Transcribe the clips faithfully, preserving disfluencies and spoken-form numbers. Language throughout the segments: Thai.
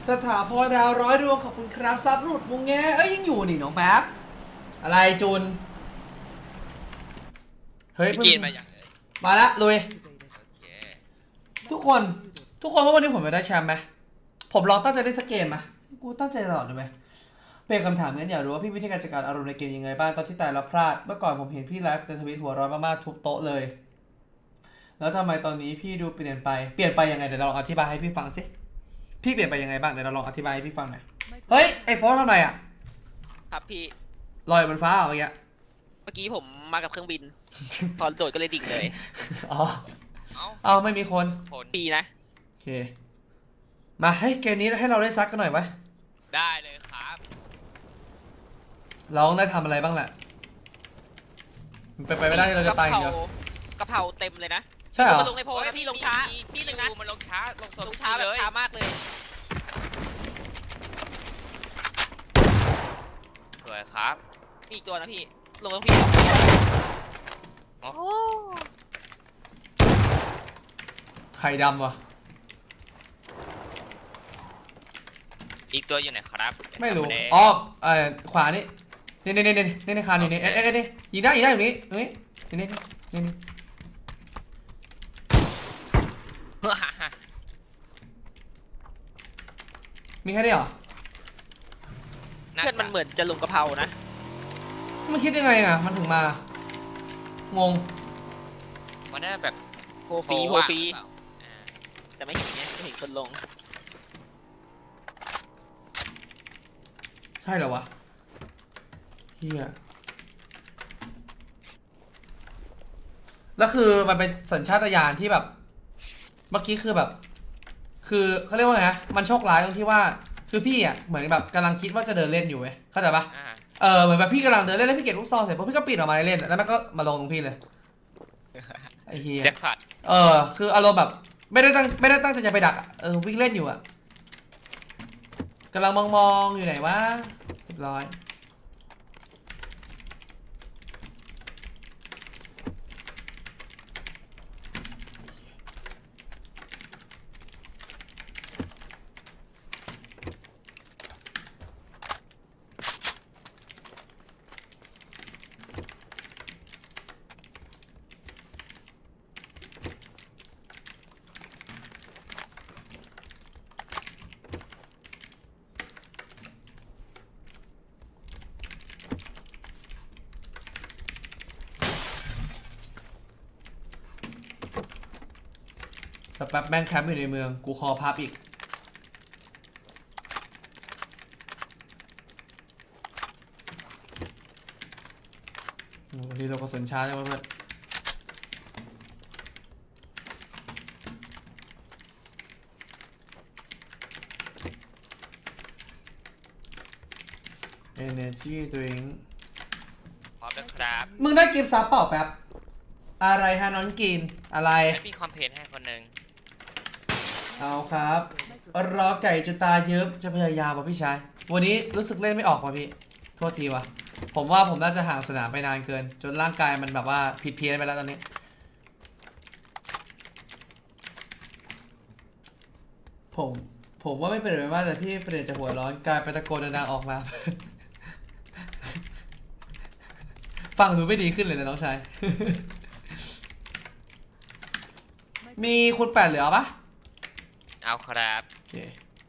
สถาพรดาวร้อยดวงขอบคุณครับซับหลุดมุงแงเอ้ยยังอยู่นี่น้องแป๊บอะไรจูนเฮ้ยพี่กินมาอย่างเลยมาละลุยโอเคทุกคนทุกคนว่าวันนี้ผมจะได้แชมป์ไหมผมลองตั้งใจได้สักเกมไหมกูตั้งใจตลอดเลยไหมเป็นคำถามงั้นอยากรู้ว่าพี่วิธีการจัดการอารมณ์ในเกมยังไงบ้างตอนที่ตายแล้วพลาดเมื่อก่อนผมเห็นพี่ไลฟ์ในทวิตหัวร้อนมากๆทุบโต๊ะเลยแล้วทำไมตอนนี้พี่ดูเปลี่ยนไปเปลี่ยนไปยังไงเดี๋ยวเราลองอธิบายให้พี่ฟังสิพี่เปลี่ยนไปยังไงบ้างเดี๋ยวเราลองอธิบายให้พี่ฟังหน่อยเฮ้ยไอ้โฟร์ทำไรอ่ะครับพี่ลอยบนฟ้าเหรอเมื่อกี้เมื่อกี้ผมมากับเครื่องบิน พอโดดก็เลยดิ่งเลยอ๋อเอาไม่มีคนปีนะโอเคมาให้เกมนี้ให้เราได้ซักกันหน่อยไหมได้เลยครับเราได้ทำอะไรบ้างแหละมันไปไปไม่ได้ที่เราจะตายอย่างเดียวกะเพราเต็มเลยนะใช่เหรอมันลงในโพลนะพี่ลงช้าพี่หนึ่งนะมันลงช้าลงลงช้าแบบช้ามากเลยสวยครับมีตัวนะพี่ลงแล้วพี่โอ้ไข่ดำวะอีกตัวอยู่ไหนครับไม่รู้อ๋อเอ่อขวานี่นี่นี่นี่นี่นี่นี่คานนี่นี่เอ๊ะเอ๊ะนี่ยิงได้ยิงได้อยู่นี้ตรงนี้นี่นี่นี่นี่มีแค่นี้เหรอเพื่อนมันเหมือนจะลงกะเพรานะมันคิดยังไงอ่ะมันถึงมางงมันน่าแบบโฮฟีโฮฟีแต่ไม่เห็นไงไม่เห็นคนลงใช่เหรอวะเฮียแล้วคือมันเป็นสัญชาตญาณที่แบบเมื่อกี้คือแบบคือเขาเรียกว่าไงมันโชคร้ายตรงที่ว่าคือพี่อ่ะเหมือนแบบกำลังคิดว่าจะเดินเล่นอยู่เว้ยเข้าใจปะเออเหมือนแบบพี่กำลังเดินเล่นแล้วพี่เก็บลูกซองเสร็จพอพี่ก็ปิดออกมาเล่นแล้วมันก็มาลงตรงพี่เลยไอ้เฮียแจ็คพอตเออคืออารมณ์แบบไม่ได้ตั้งไม่ได้ตั้งใจจะไปดักเออวิ่งเล่นอยู่อ่ะกำลังมองมองอยู่ไหนวะเรียบร้อยแป๊บแม่งแคมป์อยู่ในเมืองกูคอพับอีกวันนี้เราก็สนช้าใช่ไหมเพื่อนเอเนจีดริงพร้อมแล้วครับมึงได้กิฟต์ซับเปล่าแป๊บอะไรฮะน้องกินอะไรพี่คอมเพลนให้คนหนึ่งเอาครับรอไก่จนตาเยิ้มจะพยายามป่ะพี่ชายวันนี้รู้สึกเล่นไม่ออกว่ะพี่โทษทีว่ะผมว่าผมน่าจะห่างสนามไปนานเกินจนร่างกายมันแบบว่าผิดเพี้ยนไปแล้วตอนนี้ผมผมว่าไม่เป็นไรมากแต่พี่เปลี่ยนจากหัวร้อนกลายเป็นตะโกนดังๆออกมาฟังดูไม่ดีขึ้นเลยนะน้องชายมีคุณแปดเหลือปะเอาครับโอเค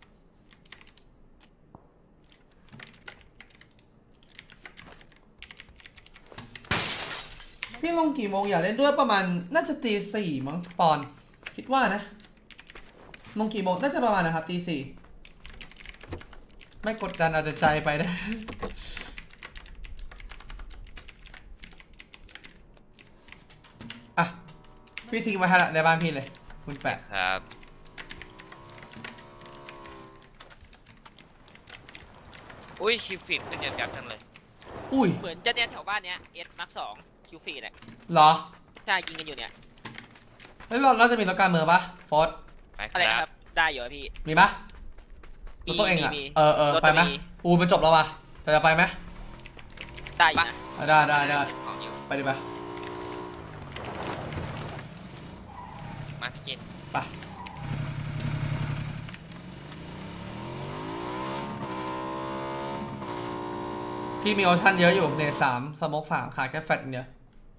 พี่ลงกี่โมงอยากเล่นด้วยประมาณน่าจะตีสี่มั้งปอนคิดว่านะลงกี่โมงน่าจะประมาณนะครับตีสี่ไม่กดดันอาจจะใจไปนะอ่ะพี่ทิ้งไว้ให้ละในบ้านพี่เลยคุณแปะครับอุ้ยคิวฟีดขึ้นยับๆทั้งเลยอุ้ยเหมือนจะเนี่ยแถวบ้านเนี้ยเอสมาร์คสองคิวฟีดเนี่ยเหรอใช่ยิงกันอยู่เนี่ยเฮ้ยเราเราจะมีรถการเมืองปะฟอร์ดอะไรครับได้อยู่พี่มีปะรถตัวเองอ่ะเออเออไปไหมอูมันจบแล้ววะแต่จะไปไหมได้นะได้ได้ได้ไปดิไปมาพี่กินไปพี่มีออปชั่นเยอะอยู่เนตสามสโมกสามขาดแค่แฟตอย่างเดียว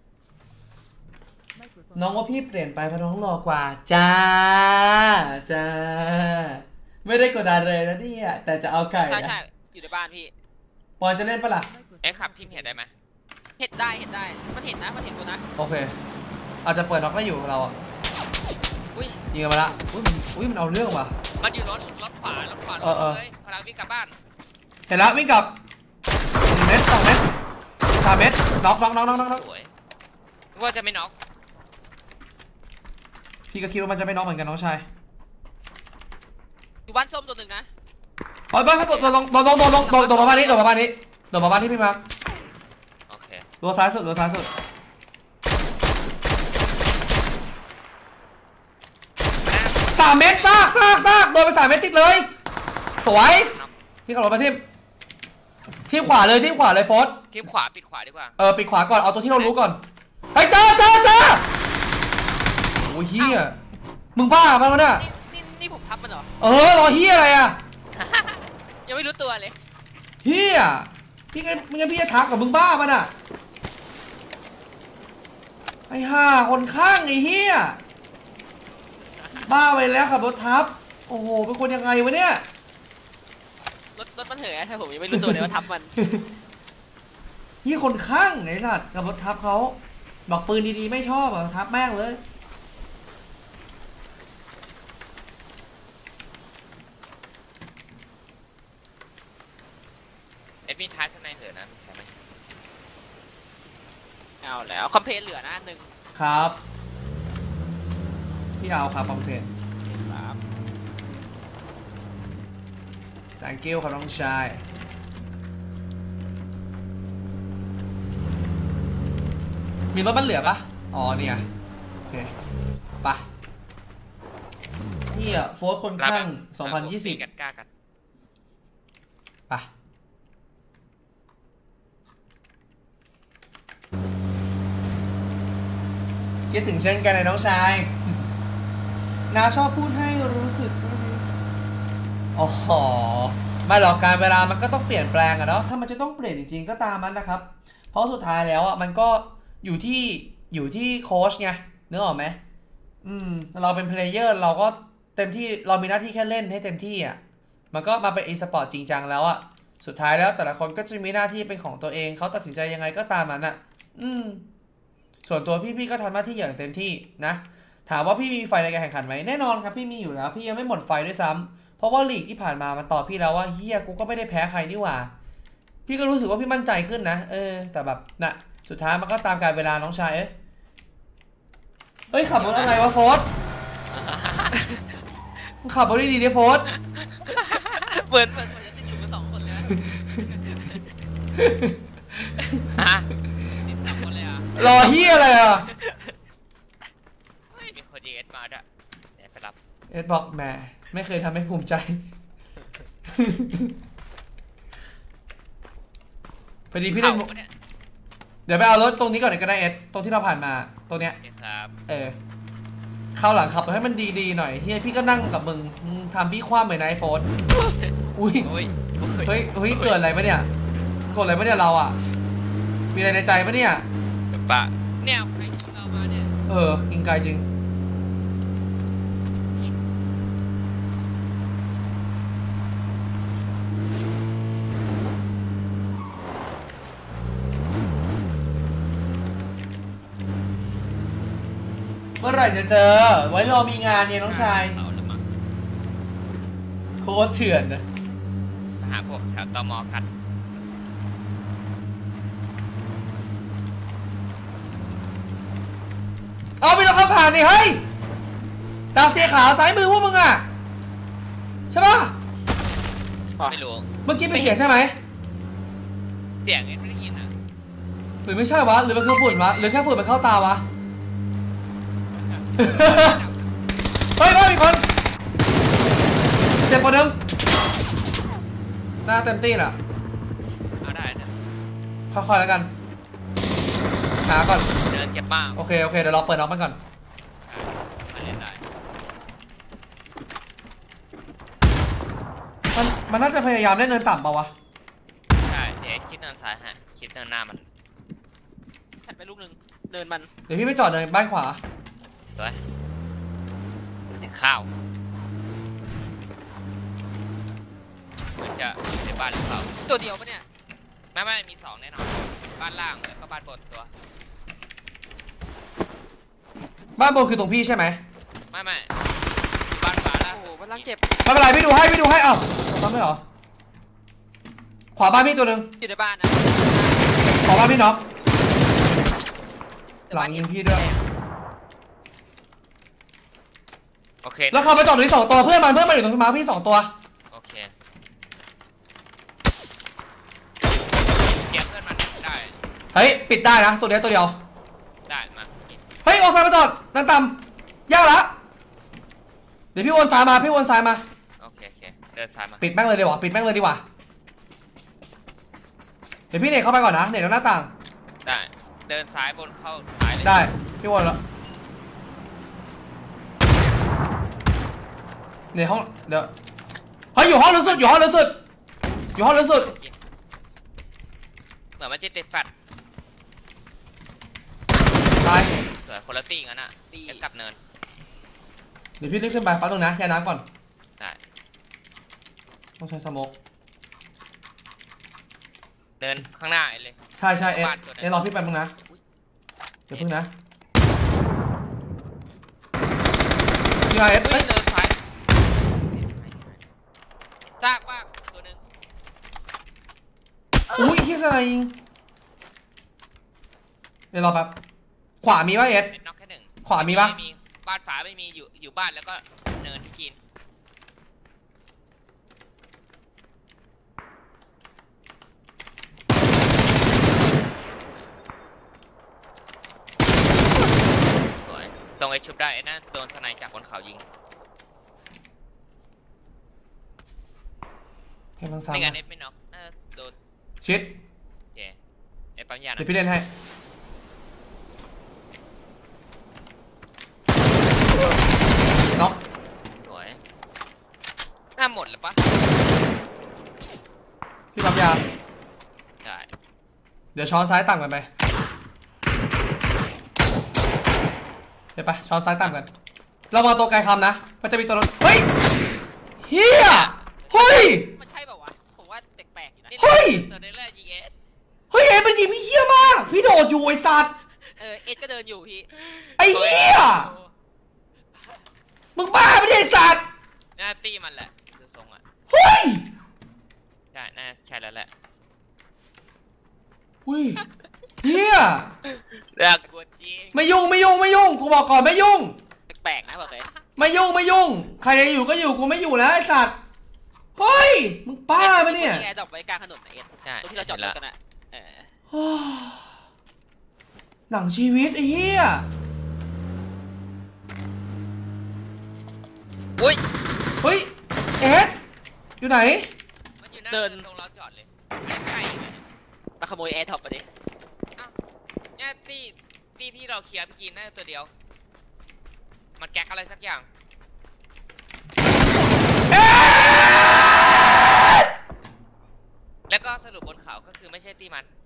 น้องว่าพี่เปลี่ยนไปเพราะน้องหล่อกว่าจ้าจ้าไม่ได้กดดันเลยนะเนี่ยแต่จะเอาไก่ใช่นะใช่อยู่ในบ้านพี่ปอนจะเล่นปะล่ะเอ๊ะขับทีมเห็นได้ไหมเห็นได้เห็นได้มันเห็นนะมันเห็นกูนะโอเคอาจจะเปิดน็อกได้อยู่เราอ่ะอุ้ยยิงกันมาละอุ้ยมันอุ้ยมันเอาเรื่องว่ะมันอยู่รถรถขวารถขวารถเออเออเลยพลังวิ่งกลับบ้านเห็นแล้ววิ่งกลับหนึ่งเมตรสองเมตรสามเมตรน็อกน็อกน็อกน็อกน็อกสวยนึกว่าจะไม่น็อกพี่ก็คิดว่ามันจะไม่น็อกเหมือนกันน้องชายอยู่บ้านส้มตัวหนึ่งนะเฮ้ยบ้านเขาโดดลงโดดลงโดดลงโดดโดดมาบ้านนี้โดดมาบ้านนี้โดดมาบ้านที่พี่มาร์คโอเคตัวซ้ายสุดตัวซ้ายสุดสามเมตรซากซากซากโดนไปสามเมตรติดเลยสวยพี่ขับรถมาทิมที่ขวาเลยที่ขวาเลยโฟสทีมขวาปิดขวาดีกว่าเออปิดขวาก่อนเอาตัวที่เรารู้ก่อนเฮ้ยเจอเจอเจอโอ้ยเฮียมึงบ้าปะวะเนี่ยนี่นี่นี่ผมทับมันเหรอเออรอเฮียอะไรอ่ะยังไม่รู้ตัวเลยเฮียพี่งั้นไม่งั้นพี่จะทักกับมึงบ้าปะน่ะไอ้ห่าคนข้างไอ้เฮียบ้าไปแล้วขับรถทับโอ้โหเป็นคนยังไงวะเนี่ยรถรถมันเหยถ้าผมยังไม่รู้ตัวเลยว่าทับมันเฮียคนข้างไอ้สัตว์ขับรถทับเขาบอกปืนดีๆไม่ชอบอ่ะทับแม่งเลยเอ็ดมีท้ายสไนเถอะนะใช่ไหมเอาแล้วคอมเพลนเหลือนะหนึ่งครับพี่เอาครับคอมเพลนครับ thank you ครับน้องชายมีรถมันเหลือปะอ๋อเนี่ยโอเคไปนี่อ่ะโฟร์คนข้างสองพันยี่สิบกันกล้ากันไปคิดถึงเช่นกันเลยน้องชายนาชอบพูดให้รู้สึกอ๋อไม่หรอกการเวลามันก็ต้องเปลี่ยนแปลงอะเนาะถ้ามันจะต้องเปลี่ยนจริงๆก็ตามมันนะครับเพราะสุดท้ายแล้วอะมันก็อยู่ที่อยู่ที่โค้ชไงนึกออกไหมอืมเราเป็นเพลเยอร์เราก็เต็มที่เรามีหน้าที่แค่เล่นให้เต็มที่อะมันก็มาเป็นอีสปอร์ตจริงจังแล้วอะสุดท้ายแล้วแต่ละคนก็จะมีหน้าที่เป็นของตัวเองเขาตัดสินใจยังไงก็ตามมันอะอืมส่วนตัวพี่พี่ก็ทำหน้าที่อย่างเต็มที่นะถามว่าพี่มีไฟในการแข่งขันไหมแน่นอนครับพี่มีอยู่แล้วพี่ยังไม่หมดไฟด้วยซ้ำเพราะว่าลีกที่ผ่านมามันตอบพี่แล้วว่าเฮียกูก็ไม่ได้แพ้ใครนี่หว่าพี่ก็รู้สึกว่าพี่มั่นใจขึ้นนะเออแต่แบบน่ะสุดท้ายมันก็ตามกาลเวลาน้องชายเอ้ยเฮ้ยขับรถอะไรวะโฟร์มึงขับรถดีๆดิโฟร์เปิดเปิดเปิดจะอยู่กันสองคนนะฮะนี่สามคนเลยเหรอ่ะรอเฮียอะไรอ่ะเฮ้ยมีคนยิงเอสมาด้วยเดี๋ยวไปรับเอ็ดบอกแหมไม่เคยทำให้ภูมิใจ พอดีพี่เล่นเข้าปะเนี่ยเดี๋ยวไปเอารถตรงนี้ก่อนเลยก็ได้เอ็ดตรงที่เราผ่านมาตรงเนี้ยโอเคครับเออเข้าหลังขับให้มันดีๆหน่อยเฮียพี่ก็นั่งกับมึงมึงทำพี่คว่ำเหมือนไอโฟนอุ้ยโอ้ยเฮ้ยเฮ้ยเกิดอะไรปะเนี่ยเกิดอะไรปะเนี่ยเราอ่ะมีอะไรในใจปะเนี่ยปะเนี่ยใครยิงเรามาเนี่ยเออยิงไกลจริงเมื่อไหร่จะเจอไว้รอมีงานเนี่ยน้องชายเอาละมั้งโคตรเถื่อนนะหาพวกแถวตมกันเอาไปแล้วครับผ่านนี่เฮ้ยดาวเสียขาวซ้ายมือพวกมึงอ่ะใช่ป่ะไม่รู้เมื่อกี้เป็นเสียงใช่ไหมเสียงเอ็ดไม่ได้ยินอ่ะหรือไม่ใช่วะหรือมันคือฝุ่นวะหรือแค่ฝุ่นมันเข้าตาวะ เฮ้ยเฮ้ยมีคนเจ็บกว่าเดิมหน้าเต็มตีนอ่ะเอาได้นะค่อยๆแล้วกันหาก่อนเดินเจ็บมากโอเคโอเคเดี๋ยวเราเปิดน็อกมันก่อนมาเล่นได้มันมันน่าจะพยายามเล่นเนินต่ำเปล่าวะใช่เดี๋ยวเอ็ดคิดเนินซ้ายฮะชิดเนินหน้ามันถัดไปลูกหนึ่งเดินมันเดี๋ยวพี่ไปจอดในบ้านขวาสวยเด็กข้าวมันจะในบ้านหรือเปล่าตัวเดียวปะเนี่ยไม่ไม่มีสองแน่นอนบ้านล่างแล้วก็บ้านบนตัวบ้านบนคือตรงพี่ใช่ไหมไม่ไม่อยู่บ้านฟ้าล่าโอ้โหสุดมันลังเจ็บไม่เป็นไรพี่ดูให้พี่ดูให้เอ้าทำไม่เหรอขวาบ้านพี่ตัวหนึ่งอยู่ในบ้านนะขวาบ้านพี่น็อกแต่หลับ้าง นยิงพี่ด้วยโอเคแล้วเขาไปจอดตรงนี้สองตัวเพื่อนมันเพื่อนมันอยู่ตรงม้าพี่สองตัวโอเคเก็บเพื่อนมันได้เฮ้ยปิดได้นะตัวเดียวตัวเดียวได้มาเฮ้ยวนซ้ายมาจอดนั่นต่ำยากละเดี๋ยวพี่วนซ้ายมาพี่วนซ้ายมาโอเคโอเคเดินซ้ายมาปิดแม่งเลยดีกว่าปิดแม่งเลยดีกว่าเดี๋ยวพี่เนทเข้าไปก่อนนะเนทตรงหน้าต่างได้เดินซ้ายบนเข้าซ้ายเลยได้พี่วนแล้วเนทห้องเดี๋ยวเฮ้ยอยู่ห้องรู้สึกอยู่ห้องรู้สึกอยู่ห้องรู้สึกเหมือนมันจะติดแฟดตายเสือคนละตีงั้นอ่ะตีกลับเนินเดี๋ยวพี่รีบขึ้นไปปั๊บตรงนะแค่น้ำก่อนได้ต้องใช้สโมกเดินข้างหน้าเลยใช่ใช่เอ็ดบ้านตัวไหนเอ็ดรอพี่แป๊บนึงนะเดี๋ยวพึ่งนะพี่มาเอ็ดเฮ้เอ้ยยเดินซ้ายซากบ้างตัวหนึ่งอุ้ยเฮียอะไรยิงเดี๋ยวรอแป๊บขวามีป่ะเอ็ดเป็นน็อกแค่หนึ่งขวามีป่ะไมีบ้านฝาไม่มีอยู่อยู่บ้านแล้วก็เนินที่กินสวยตรงไอ้ชุบได้ไอ้นั่นโดนสไนจากบนเขายิงเห็นมันไม่งั้นซ้ำเน็ตไม่น็อกน่าโดนชิดเย่ไอ้ปั๊มยานะเดี๋ยวพี่เล่นให้น็อกสวยหน้าหมดแล้วปะพี่ปั๊มยาได้เดี๋ยวช้อนซ้ายต่ำกันไปเดี๋ยวไปช้อนซ้ายต่ำกันเรามาตัวไกลคำนะมันจะมีตัวรถเฮ้ยเฮียเฮ้ยมันใช่เปล่าวะผมว่าแปลกๆอยู่นะเฮ้ยตัวนี้แหละยิงเอสเฮ้ยเอ็ดมันยิงพี่เฮียมากพี่โดดอยู่ไอ้สัตว์เออเอ็ดก็เดินอยู่พี่ไอ้เฮียมึงบ้าไม่ได้ไอ้สัตว์หน้าตีมันแหละคือทรงอ่ะเฮ้ยใช่น่าใช่แล้วแหละอุ้ยเฮียเลือกกวนจริงไม่ยุ่งไม่ยุ่งไม่ยุ่งกูบอกก่อนไม่ยุ่งแปลกๆนะบอกเลยไม่ยุ่งไม่ยุ่งใครจะอยู่ก็อยู่กูไม่อยู่แล้วไอ้สัตว์เฮ้ยมึงป้าปะเนี่ยแอร์ดรอปไว้กลางถนนนะเอ็ดใช่ตรงที่เราจอดรถกันอะเออหนังชีวิตไอ้เหี้ยอุ้ยเฮ้ยเอ็ดอยู่ไหนมันอยู่หน้าเดินตรงเราจอดเลยไม่ใกล้เลยมาขโมยแอร์ท็อปไปดิอ้าวเนี่ยตีตีที่เราเคลียร์พี่กินน่าจะตัวเดียวมันแก๊กอะไรสักอย่างเอ็ดแล้วก็สรุปบนเขาก็คือไม่ใช่ตีมัน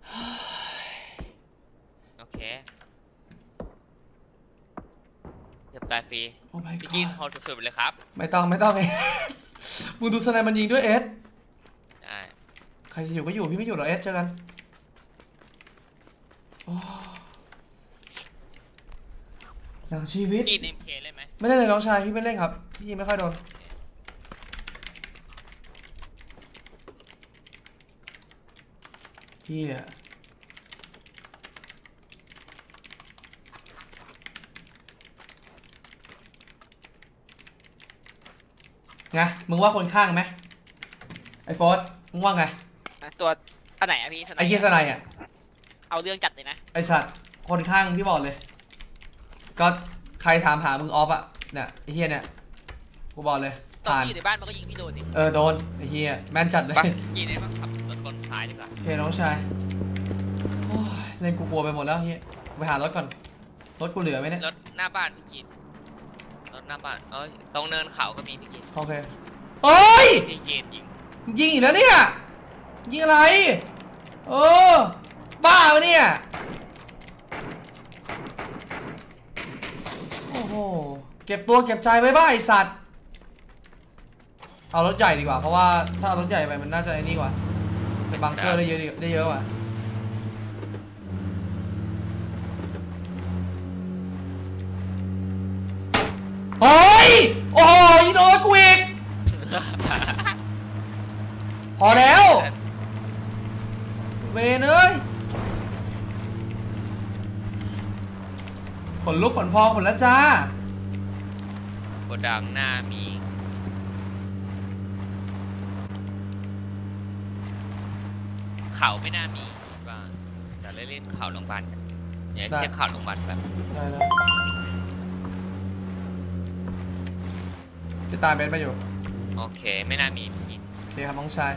โอเคเก็บตายฟรีโอ้ my พี่กิน god โหดสุดๆไปเลยครับไม่ต้องไม่ต้องไอ้ มึงดูสไนมันยิงด้วยเอ็ดได้ใครจะอยู่ก็อยู่พี่ไม่อยู่หรอกเอ็ดเจอกันโอ้หนังชีวิตกินเอ็มเคเล่นไหมไม่ได้เลยน้องชายพี่ไม่เล่นครับพี่ยิงไม่ค่อยโดนพี่อะไงมึงว่าคนข้างไหมไอ้โฟร์มึงว่าไงตัวอันไหนอะพี่สไนไอ้เฮียสไนอ่ะเอาเรื่องจัดเลยนะไอ้สัตว์คนข้างพี่บอกเลย ก็ใครถามหามึงออฟอะเนี่ยไอ้เฮียเนี่ยกูบอกเลยตอนผ่านที่อยู่ในบ้านมันก็ยิงพี่โดนดิเออโดนไอ้เฮียแม่นจัดเลยไปกินได้ปะขับรถบนซ้ายดีกว่าโอเคน้องชายโอ้ยเล่นกูกลัวไปหมดแล้วเฮียไปหารถก่อนรถกูเหลือไหมเนี่ยรถหน้าบ้านพี่กินรถหน้าบ้านเอ้ยตรงเนินเขาก็มีพี่กินโอเคเฮ้ยพี่กินยิงยิงอีกแล้วเนี่ยยิงอะไรเออบ้าปะเนี่ยโอ้โหเก็บตัวเก็บใจไว้บ้าไอสัตว์เอารถใหญ่ดีกว่าเพราะว่าถ้าเอารถใหญ่ไปมันน่าจะไอ้นี่กว่าเป็นบังเกอร์ได้เยอะได้เยอะกว่าเฮ้ยโอ้ยโดนกูอีกพอแล้วเวนเอ้ยขนลุกขนพองหมดแล้วจ้าโกดังหน้ามีเขาไม่น่ามีบ้างเดี๋ยวเล่นเขาโรงพยาบาลกันเดี๋ยวเช็คเขาโรงพยาบาลแบบได้แล้วจะตามเบนไปอยู่โอเคไม่น่ามีพี่โอเคครับน้องชาย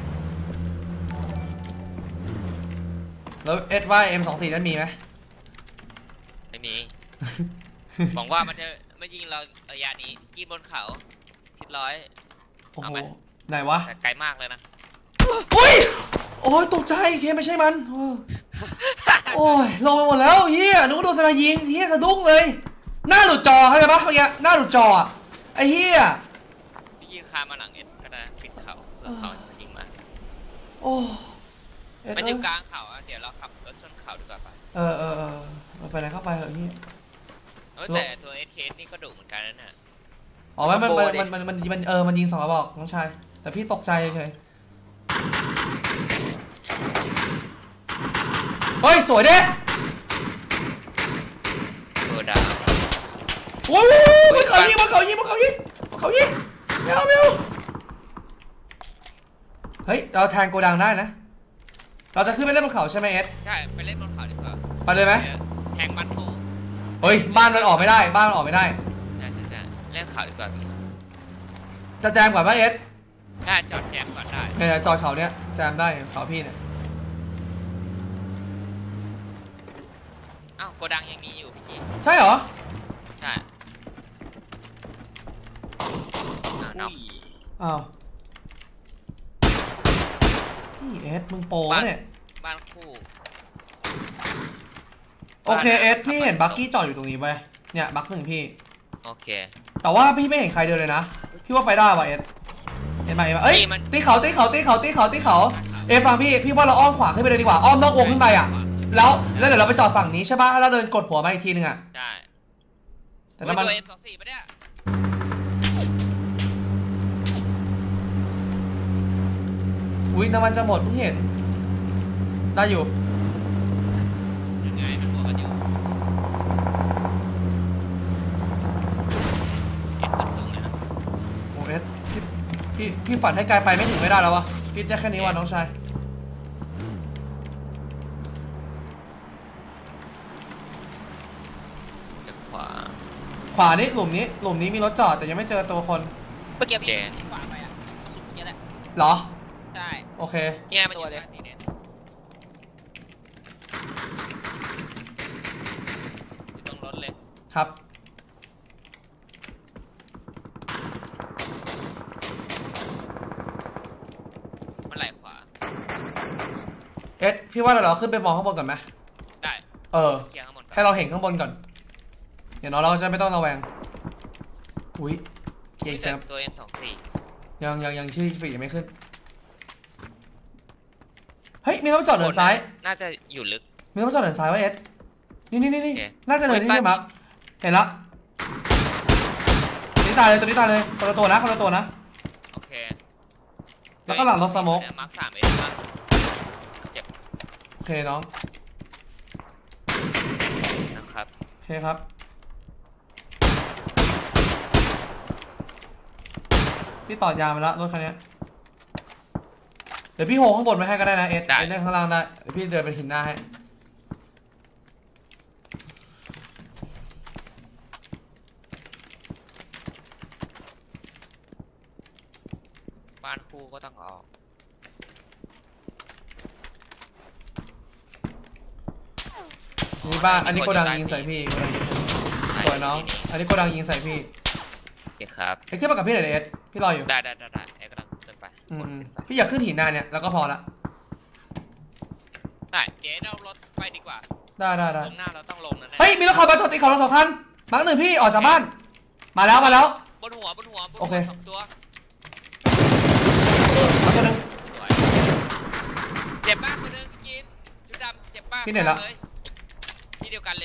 แล้วเอสว่า เอ็ม สองสี่ นั้นมีไหมไม่มี หวังว่ามันจะไม่ยิงเราระยะนี้ยิงบนเขาทิศร้อยโอ้โหไหนวะแต่ไกลมากเลยนะอุ้ยโอ้ยตกใจเคไม่ใช่มันโอ้ยลงไปหมดแล้วเฮียนึกว่าโดนสไนยิงเฮียสะดุ้งเลยหน้าหลุดจอเข้าใจปะเมื่อกี้หน้าหลุดจออ่ะไอ้เฮียพี่ยิงคามาหลังเอ็ดก็ได้ปิดเขาเพื่อเขาจะยิงมาโอ้มันอยู่กลางเขาอ่ะเดี๋ยวเราขับรถชนเขาดีกว่าไปเออเออเออไปไหนเข้าไปเหรอเฮียแต่ตัวเอสเคนี่ก็ดุเหมือนกันนะเนี่ยอ๋อมันมันมันมันมันมันเออมันยิงสองกระบอกน้องชายแต่พี่ตกใจเฉยเฮ้ยสวยเด้โกดังโอ้ยมันเขายิงมันเขายิงมันเขายิงมันเขายิงไม่เอาไม่เอาเฮ้ยเราแทงโกดังได้นะเราจะขึ้นไปเล่นบนเขาใช่ไหมเอสใช่ไปเล่นบนเขาดีกว่าไปเลยไหมแทงมันคู่เฮ้ยบ้านมันออกไม่ได้บ้านมันออกไม่ได้ใช่ใช่ใช่เล่นเขาดีกว่าพี่จะแจมก่อนป่ะเอสได้จอดแจมก่อนได้เนี่ยจอดเขาเนี้ยแจมได้เขาพี่เนี่ยอ้าวโกดังยังมีอยู่พี่จีใช่เหรอใช่อ้าวอ้าวนี่เอสมึงโปเนี่ยบ้านคู่โอเคเอสพี่เห็นบักกี้จอดอยู่ตรงนี้ไปเนี่ยบักหนึ่งพี่โอเคแต่ว่าพี่ไม่เห็นใครเดินเลยนะพี่ว่าไปได้ป่ะเอสเห็นไหมเอ้ยตีเขาตีเขาตีเขาตีเขาตีเขาเอฟังพี่พี่ว่าเราอ้อมขวาขึ้นไปเลยดีกว่าอ้อมนอกวงขึ้นไปอ่ะแล้วแล้วเดี๋ยวเราไปจอดฝั่งนี้ใช่ป่ะแล้วเดินกดหัวมาอีกทีนึงอ่ะได้แต่น้ำมันตัวเอ็มสองสี่ปะเนี่ยอุ้ยน้ำมันจะหมดเพิ่งเห็นได้อยู่ยังไงมันหัวกันอยู่เอ็ดขึ้นสูงเลยนะโอ้เอสพี่พี่พี่ฝันให้ไกลไปไม่ถึงไม่ได้แล้ววะคิดได้แค่นี้ว่ะน้องชายขวาขวานี่หลุมนี้หลุมนี้มีรถจอดแต่ยังไม่เจอตัวคนเมื่อกี้พี่ขวาไปอ่ะหลุมนี้แหละเหรอใช่โอเคเนี่ยมันอยู่เลยนี่อยู่ตรงรถเลยครับมันไหลขวาเอสพี่ว่าเราขึ้นไปมองข้างบนก่อนไหมได้เออให้เราเห็นข้างบนก่อนเดี๋ยวน้องเราจะไม่ต้องระแวงอุ้ยเกียร์แซมตัว เอ็ม สองสี่ยังยังยังชื่อฝียังไม่ขึ้นเฮ้ยมีรถจอดเดินซ้ายน่าจะอยู่ลึกมีรถจอดเดินซ้ายว่าเอสนี่นี่นี่นี่น่าจะเดินนี่ใช่ไหมเห็นละนี่ตายเลยตัวนี้ตายเลยคนละตัวนะคนละตัวนะโอเคแล้วก็หลังรถสโมกมาร์คสามเอ็มเจ็บโอเคน้องนะครับโอเคครับพี่ต่อยามาแล้วรถคันนี้เดี๋ยวพี่โหข้างบนไปให้ก็ได้นะเอสเอสได้ข้างล่างได้เดี๋ยวพี่เดินไปหินหน้าให้บ้านคู่ก็ต้องออกนี่บ้านอันนี้โกดังยิงใส่พี่สวยน้องอันนี้โกดังยิงใส่พี่โอเคครับไอ้ขึ้นมากับพี่หน่อยเอสพี่รออยู่ได้ได้ได้ได้ไอ้กำลังขึ้นไปพี่อยากขึ้นหินหน้าเนี่ยแล้วก็พอละได้เดี๋ยวเรารถไปดีกว่าได้ได้ได้ลงหน้าเราต้องลงนั่นแหละเฮ้ยมีรถขับมาจอดติดเขาเราสองคันมาร์คหนึ่งพี่ออกจากบ้านมาแล้วมาแล้วบนหัวบนหัวบนโอหัเควสองตัวมาตัวหนึงสวยเจ็บมากตัวนึงยินชุดดำเจ็บมากที่ไหนละเลยที่เดียวกันเลย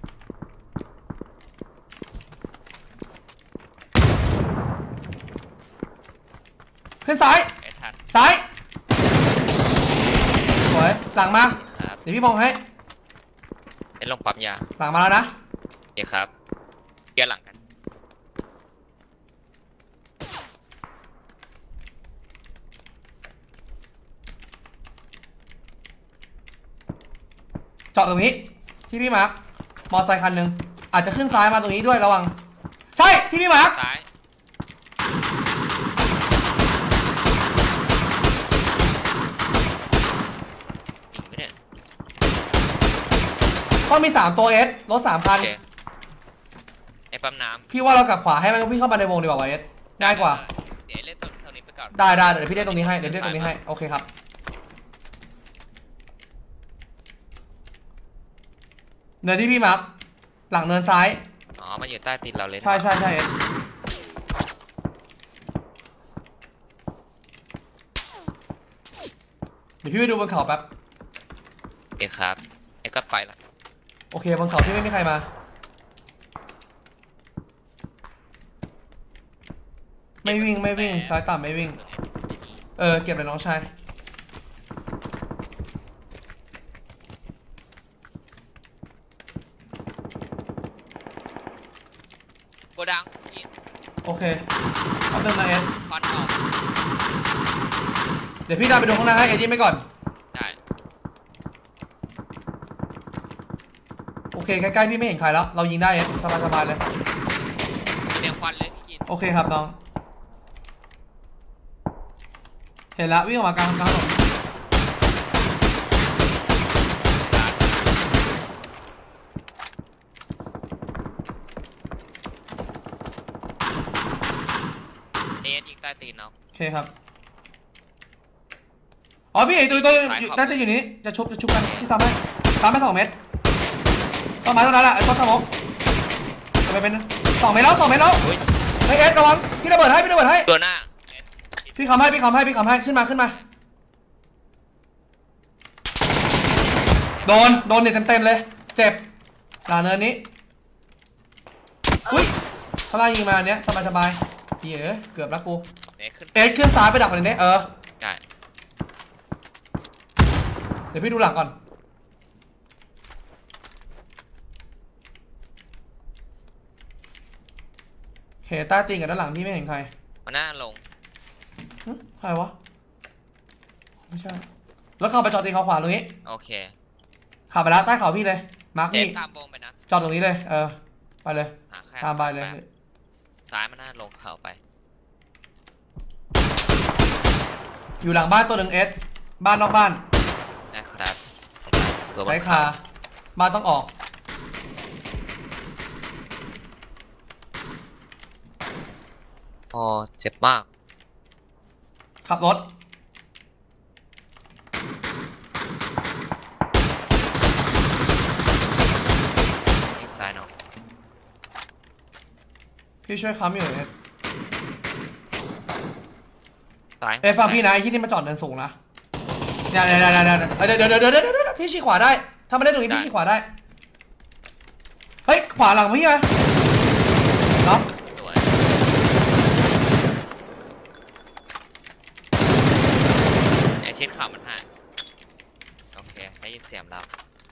ขึ้นซ้ายไอ้ทันซ้ายสวยหลังมาครับเดี๋ยวพี่มองให้ไอ้ลงปั๊มยาหลังมาแล้วนะเดี๋ยวครับเกียร์หลังกันจอดตรงนี้ที่พี่มาร์คมอเตอร์ไซค์คันหนึ่งอาจจะขึ้นซ้ายมาตรงนี้ด้วยระวังใช่ที่พี่มาร์คซ้ายยิงไปเนี่ยต้องมีสามตัวเอสรถสามคันโอเคไอ้ปั๊มน้ำพี่ว่าเรากลับขวาให้มันวิ่งเข้ามาในวงดีกว่าเอสง่ายกว่าเดี๋ยวเล่นตรงนี้ไปก่อนได้ได้เดี๋ยวพี่เล่นตรงนี้ให้เดี๋ยวพี่เล่นตรงนี้ให้โอเคครับเนินที่พี่มาร์คหลังเนินซ้ายอ๋อมันอยู่ใต้ตีนเราเลยนะใช่ใช่ใช่เอสเดี๋ยวพี่ไปดูบนเขาแป๊บเดี๋ยวครับไอ้ก็ไปละโอเคบนเขาพี่ไม่มีใครมาไม่วิ่งไม่วิ่งซ้ายต่ำไม่วิ่งไม่มีเออเก็บเลยน้องชายโกดังยิงโอเคเอาเดินนะเอสควันออกเดี๋ยวพี่เดินไปดูข้างหน้าให้เอสยิงไปก่อนได้โอเคใกล้ๆพี่ไม่เห็นใครแล้วเรายิงได้เอสสบายๆเลยมีเสียงควันเลยพี่ยินโอเคครับน้องเห็นแล้ววิ่งออกมากลางกลางถนนเอสยิงใต้ตีนเนาะโอเคครับอ๋อพี่เอกตัวตัวอยู่ใต้ตีนอยู่นี้จะชุบจะชุบกันพี่ซ้ำให้ซ้ำให้สองเมตรต้นไม้ต้นนั้นแหละไอ้ต้นสมองจะไปเป็นสองเมตรแล้วสองเมตรแล้วอุ้ยไอเอสระวังพี่ระเบิดให้พี่ระเบิดให้ตัวหน้าเอสพี่คำให้พี่คำให้พี่คำให้ขึ้นมาขึ้นมาโดนโดนเนี่ยเต็มๆเลยเจ็บหลาเนินนี้อุ้ยข้างล่างยิงมาอันเนี้ยสบายสบายๆพี่เอ๋เกือบแล้วกูเอสขึ้นเอสขึ้นซ้ายไปดักมันเนี้ยเออได้เดี๋ยวพี่ดูหลังก่อนโอเคใต้ตีนกับด้านหลังพี่ไม่เห็นใครมาหน้าลงหึใครวะไม่ใช่แล้วเข้าไปจอดตีเขาขวาตรงนี้โอเคขับไปแล้วใต้เขาพี่เลยมาร์คเอพี่สตามวงไปนะจอดตรงนี้เลยเออไปเลยหาแค่ตามไปเลยซ้ายมาหน้าลงเขาไปอยู่หลังบ้านตัวหนึ่งเอสบ้านนอกบ้านได้ครับตัวบใช้นคาบ้านต้องออกโอ้เจ็บมากขับรถยิงซ้ายเนาะพี่ช่วยค้ำอยู่เอสซ้ายเอสฟังพี่นะไอ้ที่นี่มาจอดเนินสูงนะเนี่ยเนี่ยเนี่ยเนี่ยเดี๋ยวเดี๋ยวเดี๋ยวเดี๋ยวเดี๋ยวพี่ชี้ขวาได้ถ้ามาเล่นตรงนี้พี่ชี้ขวาได้เฮ้ยขวาหลังพี่มาเนาะสวยไอชิดข่าวมันห่างโอเคได้ยินเสียงแล้ว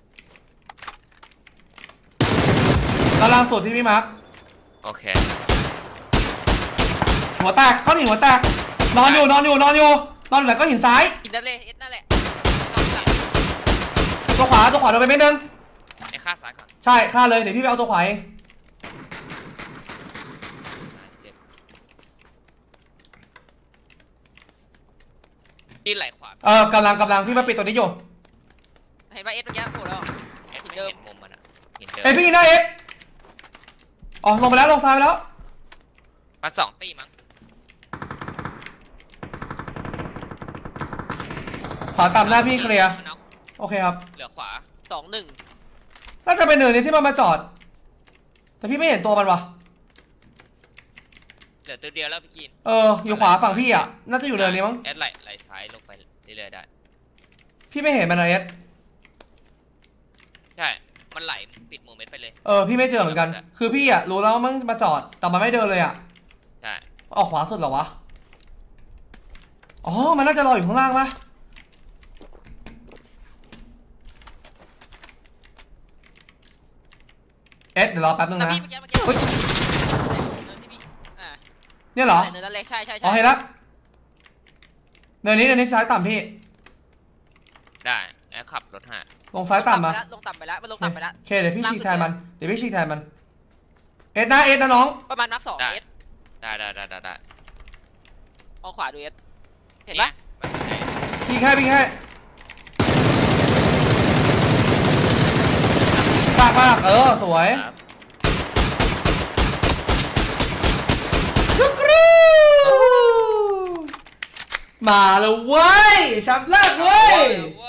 ตารางสุดที่พี่มาร์คโอเคหัวแตกเข้าหนีหัวแตกนอนอยู่นอนอยู่นอนอยู่นอนอยู่ไหนก็หินซ้ายอินนั่นเลยเอสนั่นแหละตัวขวาตัวขวาโดนไปเม็ดนึงไอ้ข้าซ้ายก่อนใช่ฆ่าเลยเดี๋ยวพี่ไปเอาตัวขวาเองน่าเจ็บที่ไหลขวาเออกำลังกำลังพี่มาปิดตัวนี้อยู่เห็นป่ะเอสเมื่อกี้โผล่แล้วเอ็ดไม่เห็นมุมมันอะเห็นเดิเอ้ยพี่ยิงได้เอ็ดอ๋อลงไปแล้วลงซ้ายไปแล้วมาสองตีมั้งขวาต่ำหน้าพี่เคลียร์มันน็อกโอโอเคครับเหลือขวาสองหนึ่งน่าจะเป็นเนินนี้ที่มันมาจอด แต่พี่ไม่เห็นตัวมันวะเหลือตัวเดียวแล้วพี่กินเอออยู่ขวาฝั่งพี่อ่ะน่าจะอยู่เนินนี้มั้งแอดไหลไหลซ้ายลงไปเรื่อยๆได้พี่ไม่เห็นมันนะเอสใช่มันไหลปิดโมเมนต์ไปเลยเออพี่ไม่เจอเหมือนกัน คือพี่อ่ะรู้แล้วว่ามันมาจอดแต่มันไม่เดินเลยอ่ะใช่ออกขวาสุดเหรอวะอ๋อมันน่าจะรออยู่ข้างล่างปะเอสเดี๋ยวรอแป๊บนึงแล้วนะพี่เมื่อกี้เมื่อกี้เฮ้ยเนินที่พี่อ่าเนี่ยเหรอเนินนั่นเลยใช่ใช่ใช่อ๋อเห็นละเนินนี้เนินนี้ซ้ายต่ำพี่ได้แอดขับรถหาลงซ้ายต่ำมาลงต่ำไปแล้วมันลงต่ำไปแล้วโอเคเดี๋ยวพี่ฉีกแทนมันเดี๋ยวพี่ฉีกแทนมันเอสนะเอสนะน้องประมาณนักสองได้เอสได้ได้ได้ได้ได้มองขวาดูเอสเห็นเนี่ปะยมันสนใจพี่แค่พี่แค่มากมากเออสวยครับจุกรูมาแล้วเว้ยแชมป์แรกเว้ยเ